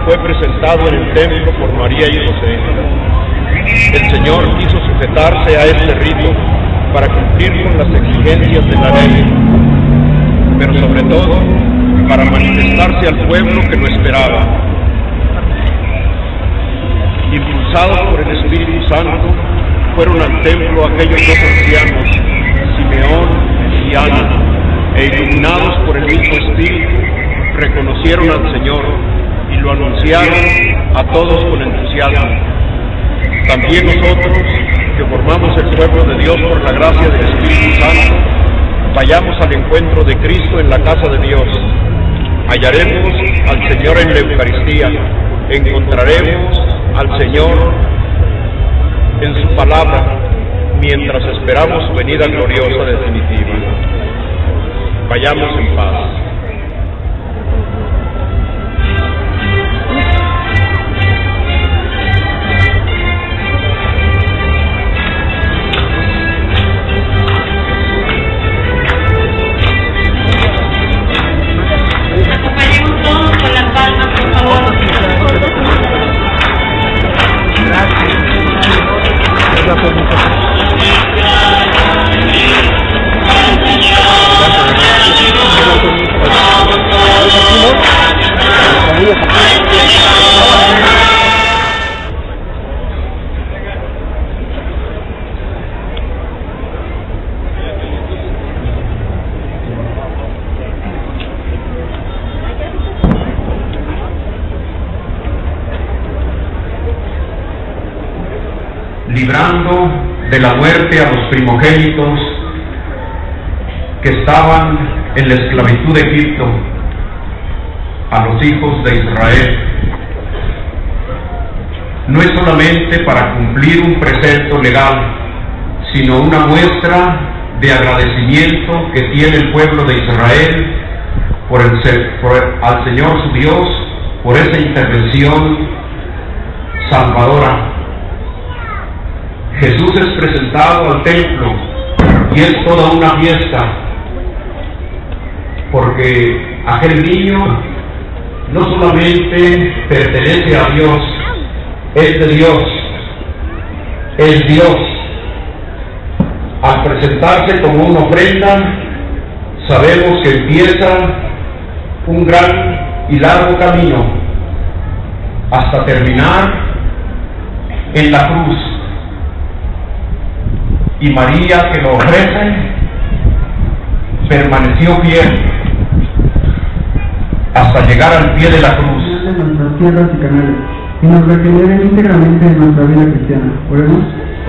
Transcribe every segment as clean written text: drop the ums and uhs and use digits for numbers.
fue presentado en el templo por María y José. El Señor quiso sujetarse a este rito para cumplir con las exigencias de la ley, pero sobre todo para manifestarse al pueblo que lo esperaba. Impulsados por el Espíritu Santo, fueron al templo aquellos dos ancianos, Simeón y Ana, e iluminados por el mismo Espíritu, reconocieron al Señor y lo anunciaron a todos con entusiasmo. También nosotros, que formamos el pueblo de Dios por la gracia del Espíritu Santo, vayamos al encuentro de Cristo en la casa de Dios. Hallaremos al Señor en la Eucaristía, encontraremos al Señor en su palabra, mientras esperamos su venida gloriosa definitiva. Vayamos en paz. Librando de la muerte a los primogénitos que estaban en la esclavitud de Egipto, a los hijos de Israel. No es solamente para cumplir un precepto legal, sino una muestra de agradecimiento que tiene el pueblo de Israel al Señor su Dios por esa intervención salvadora. Jesús es presentado al templo y es toda una fiesta, porque aquel niño no solamente pertenece a Dios, es de Dios, es Dios. Al presentarse como una ofrenda, sabemos que empieza un gran y largo camino hasta terminar en la cruz. Y María, que lo ofrece, permaneció fiel hasta llegar al pie de la cruz. De nuestras tierras y canales, y nos regeneren íntegramente en nuestra vida cristiana. Oremos.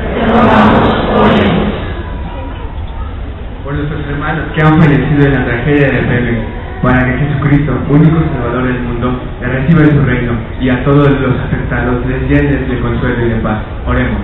Por nuestros hermanos que han fallecido en la tragedia de Belén, para que Jesucristo, único Salvador del mundo, le reciba en su reino, y a todos los afectados les llenes de consuelo y de paz. Oremos.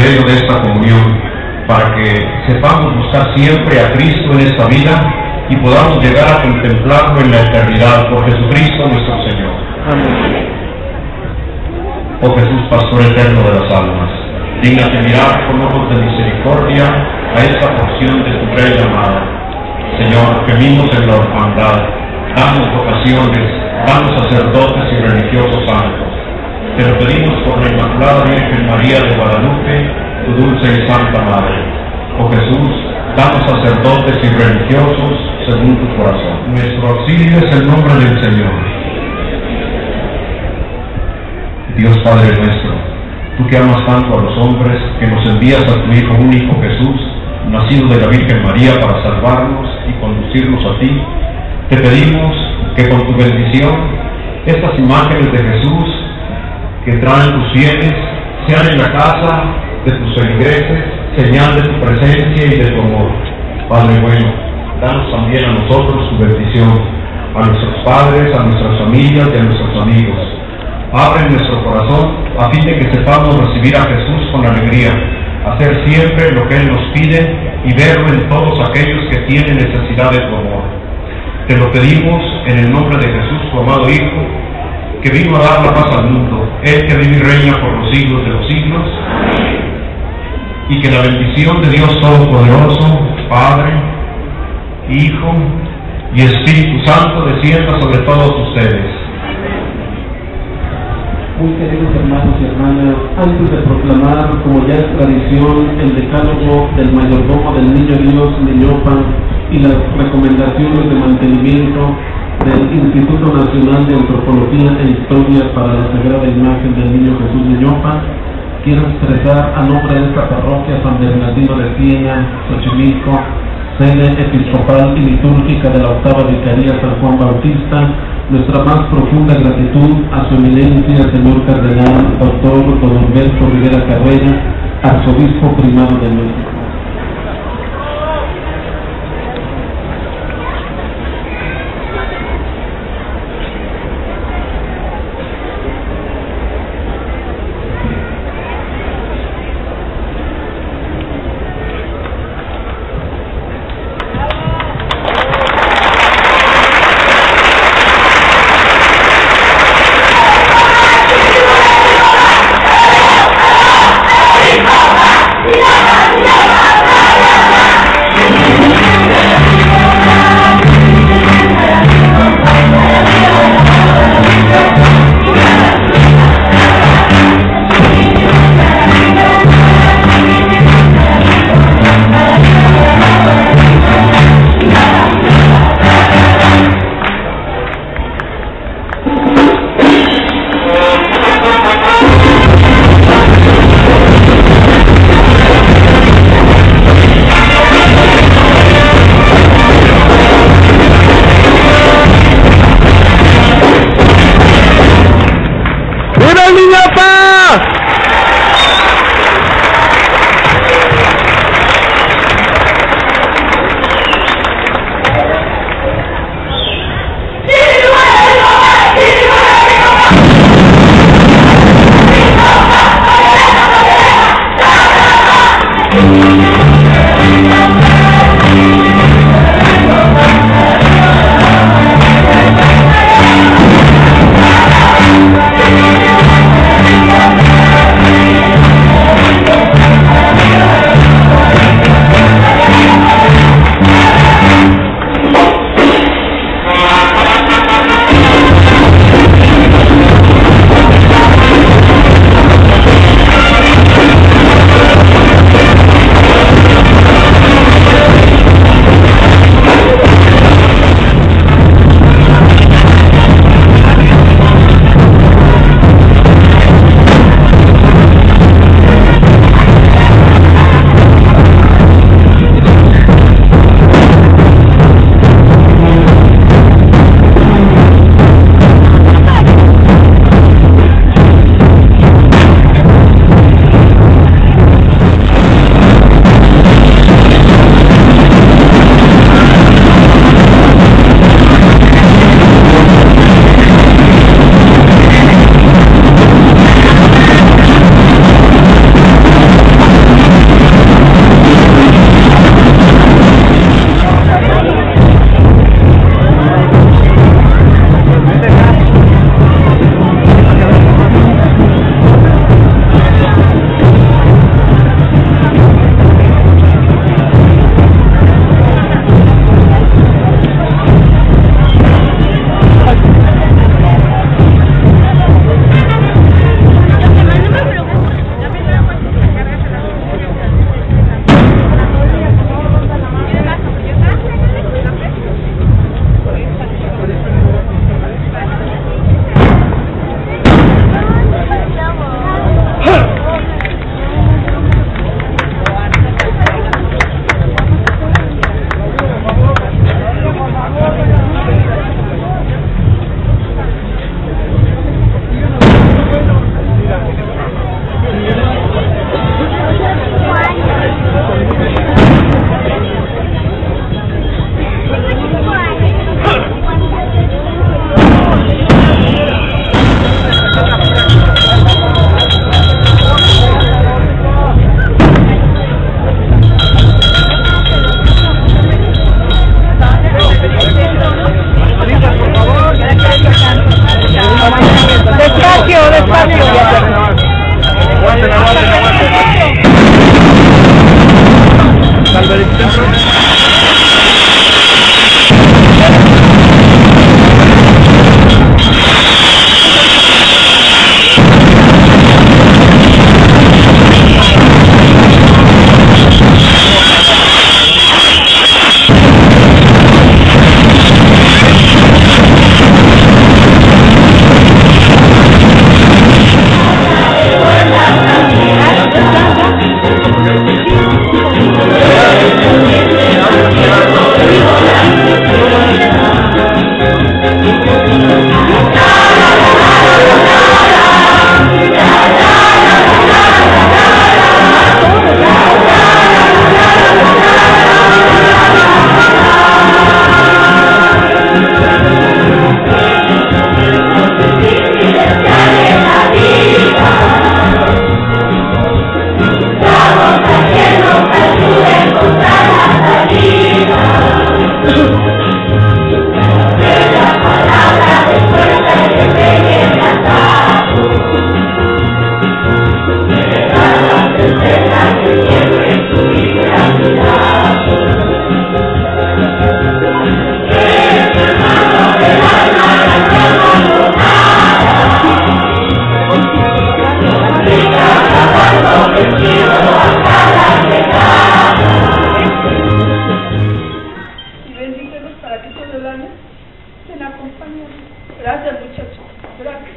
medio de esta comunión, para que sepamos buscar siempre a Cristo en esta vida y podamos llegar a contemplarlo en la eternidad por Jesucristo nuestro Señor. Amén. Oh Jesús, Pastor eterno de las almas, dígnate mirar con ojos de misericordia a esta porción de tu Grey amada. Señor, gemimos en la orfandad, danos vocaciones, danos sacerdotes y religiosos santos. Te lo pedimos por la Inmaculada Virgen María de Guadalupe, tu dulce y santa Madre. Oh Jesús, danos sacerdotes y religiosos según tu corazón. Nuestro auxilio es el nombre del Señor. Dios Padre nuestro, tú que amas tanto a los hombres, que nos envías a tu Hijo único Jesús, nacido de la Virgen María para salvarnos y conducirnos a ti, te pedimos que con tu bendición estas imágenes de Jesús que traen tus fieles sean en la casa de tus feligreses señal de tu presencia y de tu amor. Padre bueno, danos también a nosotros tu bendición, a nuestros padres, a nuestras familias y a nuestros amigos. Abre nuestro corazón a fin de que sepamos recibir a Jesús con alegría, hacer siempre lo que Él nos pide y verlo en todos aquellos que tienen necesidad de tu amor. Te lo pedimos en el nombre de Jesús, tu amado Hijo, que vino a dar la paz al mundo, Él que vive y reina por los siglos de los siglos, y que la bendición de Dios Todopoderoso, Padre, Hijo y Espíritu Santo descienda sobre todos ustedes. Muy queridos hermanos y hermanas, antes de proclamar, como ya es tradición, el decálogo del mayordomo del Niño Dios Niñopa y las recomendaciones de mantenimiento del Instituto Nacional de Antropología e Historia para la Sagrada Imagen del Niño Jesús Niñopa, quiero expresar a nombre de esta parroquia San Bernardino de Siena, Xochimilco, sede episcopal y litúrgica de la octava Vicaría San Juan Bautista, nuestra más profunda gratitud a su eminencia, señor cardenal, doctor don Humberto Rivera Carrera, arzobispo primado de México. Gracias, muchachos. Gracias.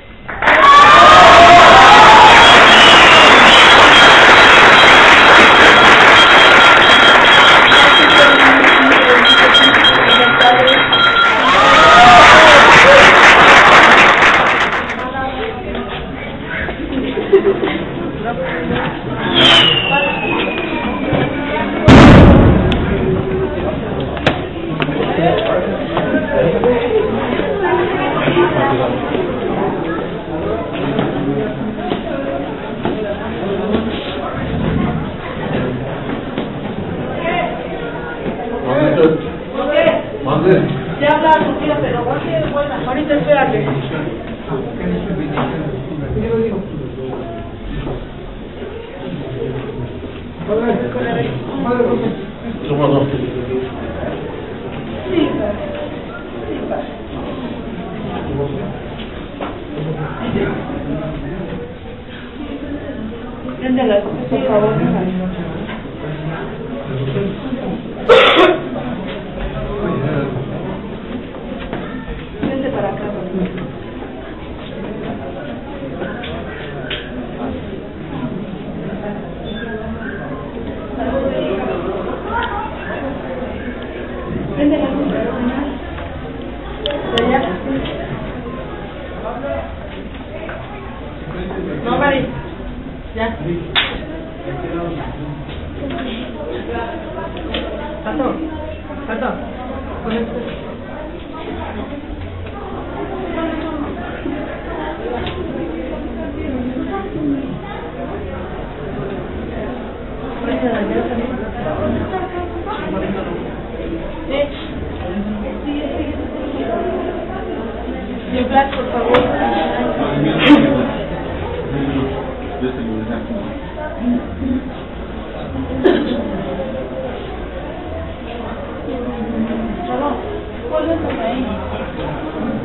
Ya habla tu tía, pero bueno, ahorita espérate. Sí, Préndela, por favor. Vente para acá. Vente la no, Mari. Ya. Pato. Con esto. Y el Black, por favor. Chavo, ponle por ahí.